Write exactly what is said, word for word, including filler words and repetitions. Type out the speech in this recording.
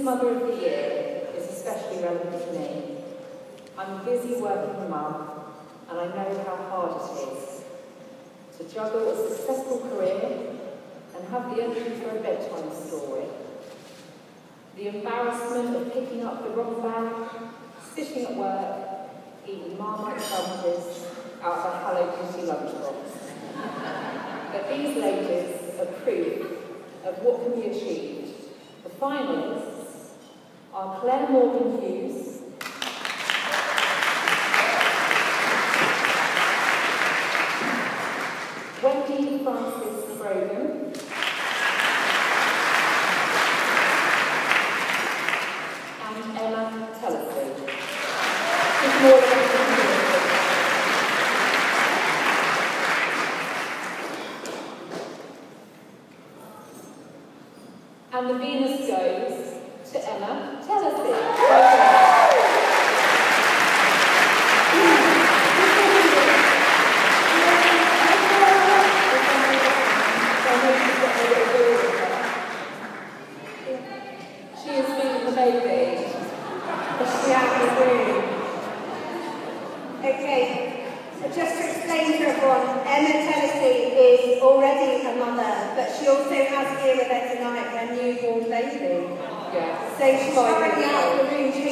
Mother of the Year is especially relevant to me. I'm a busy working mum, and I know how hard it is to juggle a successful career and have the entry for a bedtime story. The embarrassment of picking up the wrong bag, sitting at work, eating Marmite sandwiches out of a Hello Kitty lunchbox. But these ladies are proof of what can be achieved. The finalists are Claire Morgan Hughes, Wendy Francis Brogan, and Emma Tellesy. Good morning. And the Venus goes to Emma Tellesy. She is feeding the baby. She out of the room. Okay, so just to explain to everyone, Emma Tellesy is already a mother, but she also has here with her tonight her newborn baby. Yeah. So she's currently out of the room.